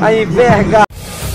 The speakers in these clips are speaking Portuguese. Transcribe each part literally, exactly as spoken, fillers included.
a envergar.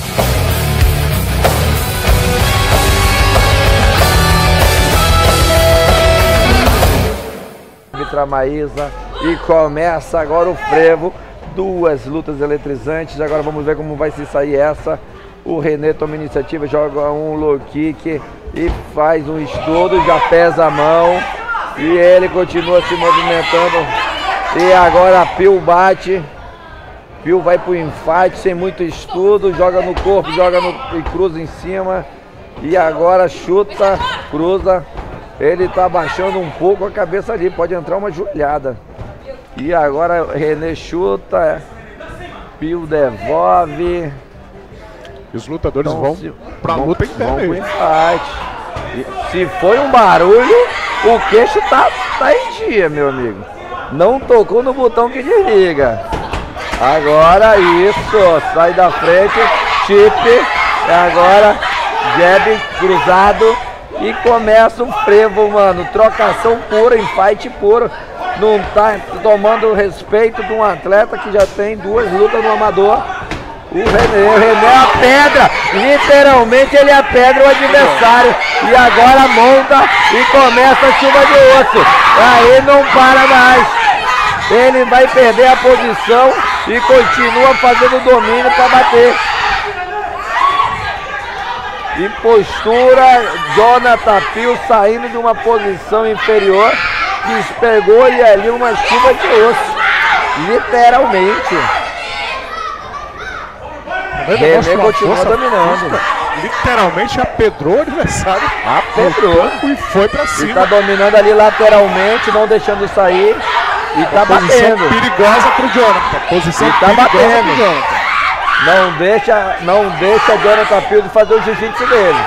Arbitra Maísa, e começa agora o frevo. Duas lutas eletrizantes. Agora vamos ver como vai se sair essa. O René toma iniciativa, joga um low kick e faz um estudo, já pesa a mão. E ele continua se movimentando. E agora a Pio bate. Pio vai pro enfate sem muito estudo. Joga no corpo, joga no, e cruza em cima. E agora chuta, cruza. Ele tá abaixando um pouco a cabeça ali. Pode entrar uma joelhada. E agora René chuta. Pio devolve. E os lutadores Então, vão se, pra vão, luta inteira. Vão pro empate. E se foi um barulho, o queixo tá, tá em dia, meu amigo. Não tocou no botão que desliga. Agora isso, sai da frente, chip. Agora jab cruzado e começa um frevo, mano. Trocação pura, empate puro. Não tá tomando respeito de um atleta que já tem duas lutas no amador. O René, o René é a pedra, literalmente ele é a pedra o adversário. E agora monta e começa a chuva de osso. Aí não para mais. Ele vai perder a posição e continua fazendo domínio para bater. E postura, Jonathan Pio saindo de uma posição inferior, que pegou-lhe ali uma chuva de osso. Literalmente. René continua dominando. Literalmente apedrou o adversário. Apedrou. E foi pra cima. E tá dominando ali lateralmente, não deixando sair. E tá posição batendo. perigosa pro Jonathan. Posição e tá perigosa batendo. pro Jonathan. Não deixa, não deixa Jonathan Pio de fazer o jiu-jitsu dele.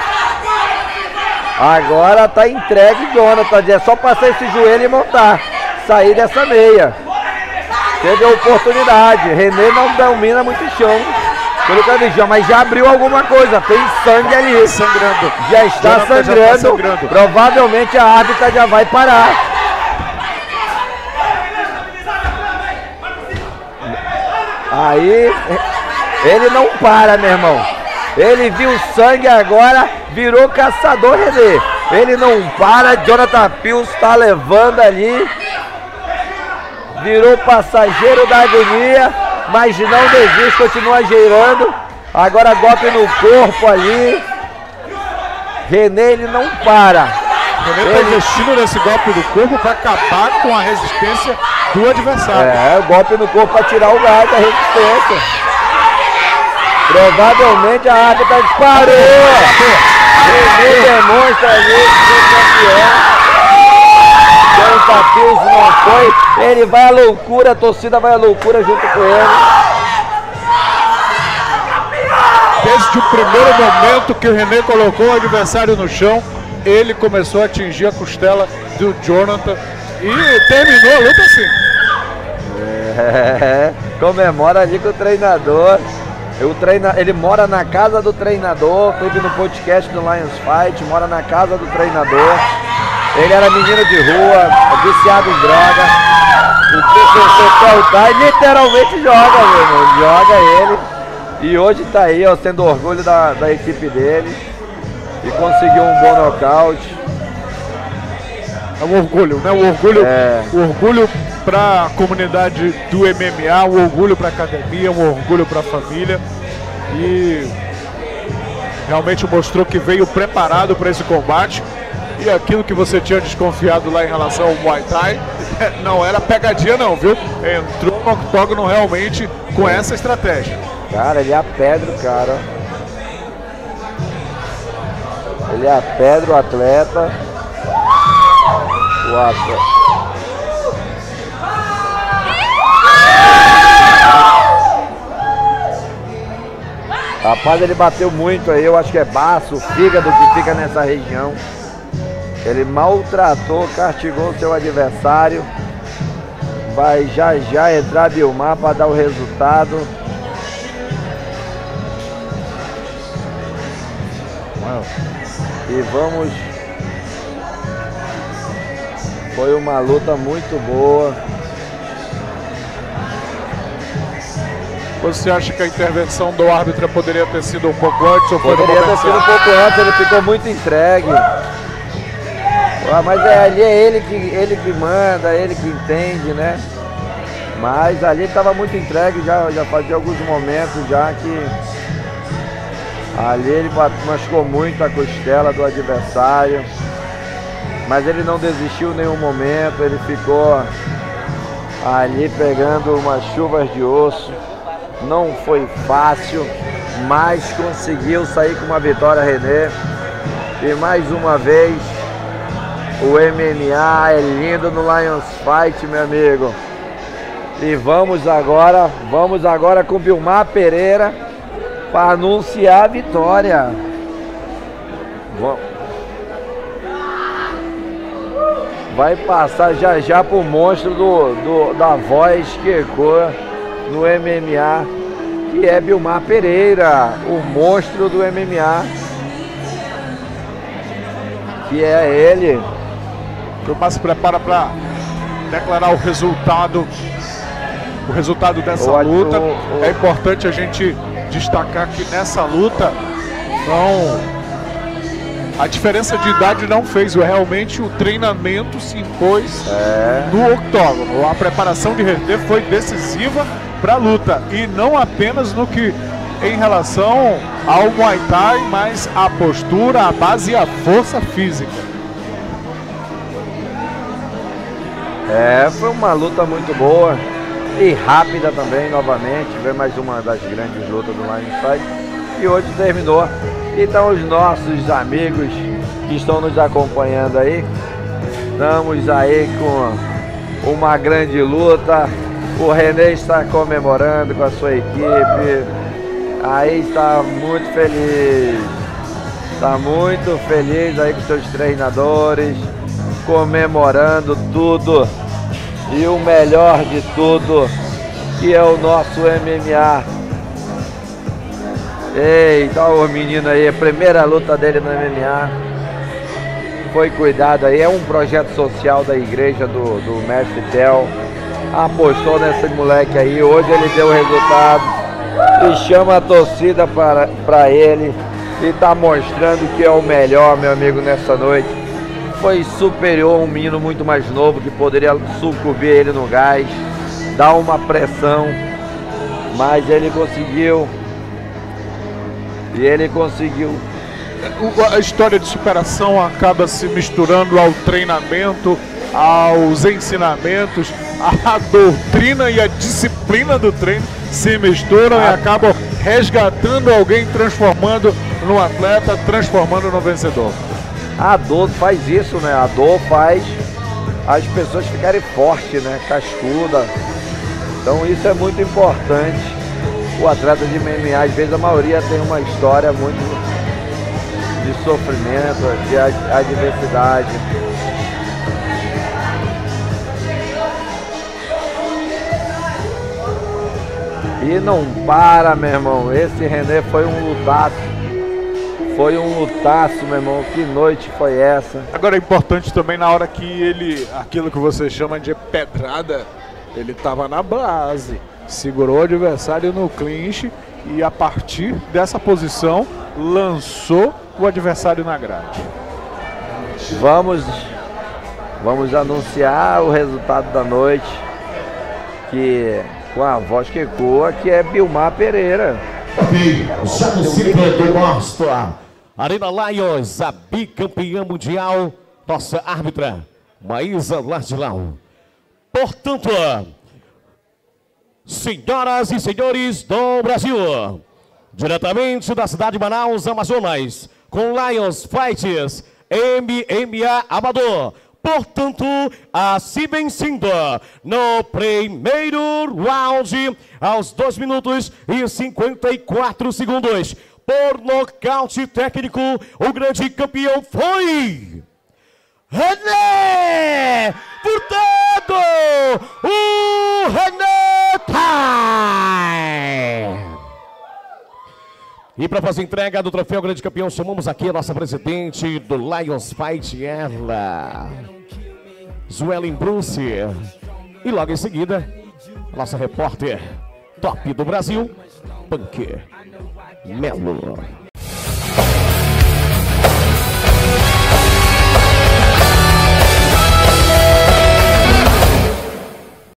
Agora tá entregue Jonathan. É só passar esse joelho e montar. Sair dessa meia. Teve a oportunidade. René não domina muito chão. Pelo que eu vi, mas já abriu alguma coisa, tem sangue ali. Sangrando. Já está sangrando. Já tá sangrando. Provavelmente a árbitra já vai parar. Aí, ele não para, meu irmão. Ele viu sangue agora, virou caçador, René. Ele não para, Jonathan Pio está levando ali. Virou passageiro da agonia. Mas não desiste, continua girando. Agora golpe no corpo ali. René, ele não para. René está investindo nesse golpe do corpo para acabar com a resistência do adversário. É, golpe no corpo para tirar o gás da resistência. Provavelmente a árbitra disparou. René demonstra ali que é campeão. Jonathan Pio não foi, ele vai à loucura, a torcida vai à loucura junto com ele. Desde o primeiro momento que o René colocou o adversário no chão, ele começou a atingir a costela do Jonathan e terminou a luta assim. É, comemora ali com o treinador. O treina, ele mora na casa do treinador, teve no podcast do Lions Fight, mora na casa do treinador. Ele era menino de rua, viciado em droga. O professor Peltai literalmente joga, meu irmão. Joga ele. E hoje tá aí, ó, sendo orgulho da, da equipe dele. E conseguiu um bom nocaute. É um orgulho, né? Um orgulho, é. um orgulho para a comunidade do M M A, um orgulho para a academia, um orgulho para a família. E realmente mostrou que veio preparado para esse combate. E aquilo que você tinha desconfiado lá em relação ao Muay Thai, não era pegadinha não, viu? Entrou no octógono realmente com essa estratégia. Cara, ele é a pedra, cara. Ele é a pedra, o atleta. O atleta. Rapaz, ele bateu muito aí, eu acho que é baço, fígado que fica nessa região. Ele maltratou, castigou o seu adversário. Vai já já entrar Vilmar para dar o resultado. Wow. E vamos. Foi uma luta muito boa. Você acha que a intervenção do árbitro poderia ter sido um pouco antes? Ou foi Poderia ter sido um pouco antes, ele ficou muito entregue. Ah, mas é, ali é ele que, ele que manda, ele que entende, né? Mas ali ele estava muito entregue, já, já fazia alguns momentos já que ali ele machucou muito a costela do adversário. Mas ele não desistiu em nenhum momento, ele ficou ali pegando umas chuvas de osso. Não foi fácil, mas conseguiu sair com uma vitória, René. E mais uma vez, o M M A é lindo no Lions Fight, meu amigo. E vamos agora, vamos agora com Vilmar Pereira para anunciar a vitória. Vai passar já já pro monstro do, do, da voz que ecoa no M M A, que é Vilmar Pereira, o monstro do M M A, que é ele. Vilmar se prepara para declarar o resultado, o resultado dessa o, luta. O, o, é importante a gente destacar que nessa luta não... A diferença de idade não fez, realmente o treinamento se impôs é. no octógono. A preparação de René foi decisiva para a luta e não apenas no que em relação ao Muay Thai, mas a postura, a base e a força física. É, foi uma luta muito boa e rápida também, novamente. Foi mais uma das grandes lutas do Lions Fight e hoje terminou. Então os nossos amigos que estão nos acompanhando aí, estamos aí com uma grande luta. O René está comemorando com a sua equipe, aí está muito feliz, está muito feliz aí com seus treinadores, comemorando tudo. E o melhor de tudo, que é o nosso M M A. Eita, o menino aí, a primeira luta dele no M M A. Foi cuidado aí, é um projeto social da igreja do, do Mestre Tel. Apostou nesse moleque aí, hoje ele deu o resultado. E chama a torcida para, para ele. E tá mostrando que é o melhor, meu amigo, nessa noite. Foi superior a um menino muito mais novo que poderia sucumbir ele no gás, dar uma pressão. Mas ele conseguiu. E ele conseguiu. A história de superação acaba se misturando ao treinamento, aos ensinamentos, a doutrina e a disciplina do treino se misturam ah. e acabam resgatando alguém, transformando no atleta, transformando no vencedor. A dor faz isso, né? A dor faz as pessoas ficarem fortes, né? Cascuda. Então isso é muito importante. O atleta de M M A, às vezes a maioria tem uma história muito de sofrimento, de adversidade. E não para, meu irmão. Esse René foi um lutaço. Foi um lutaço, meu irmão. Que noite foi essa? Agora é importante também na hora que ele, aquilo que você chama de pedrada, ele estava na base. Segurou o adversário no clinch e a partir dessa posição lançou o adversário na grade. Vamos, vamos anunciar o resultado da noite, que com a voz que ecoa, que é Vilmar Pereira. Já no ciclo do Monstro, Arena Lions, a bicampeã mundial, nossa árbitra, Maísa Lardilão. Portanto, senhoras e senhores do Brasil, diretamente da cidade de Manaus, Amazonas, com Lions Fights M M A Amador. Portanto, assim vencendo no primeiro round, aos dois minutos e cinquenta e quatro segundos, por nocaute técnico, o grande campeão foi René Furtado, o René Time. E para fazer entrega do troféu grande campeão, chamamos aqui a nossa presidente do Lions Fight, ela, Suelen Bruce. E logo em seguida, a nossa repórter, top do Brasil, Punk Melo.